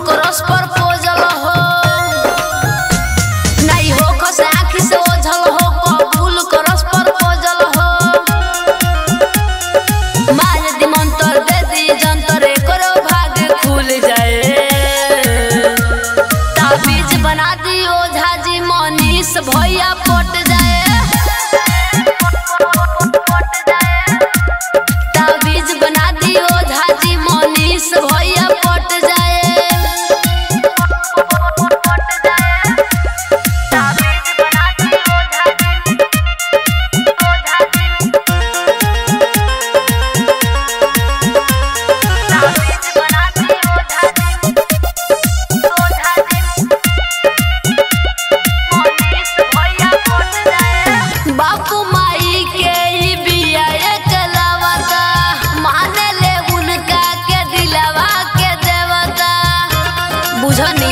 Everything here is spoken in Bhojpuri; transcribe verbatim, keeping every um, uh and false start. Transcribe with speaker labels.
Speaker 1: करस पर पोजल हो नहीं हो खस आँखी से ओझल हो कबूल करस पर पोजल हो मार दी मंतर दे दी जंतर करो भाग खुल जाए ताबीज बना दी ओझा जी मनीष भैया पट जाए ताबीज बना दी ओझा जी मनीष भैया पट जाए बापू माई के ही बिया एकलवता माने ले उनका के दिलवा के देवता बुझनी।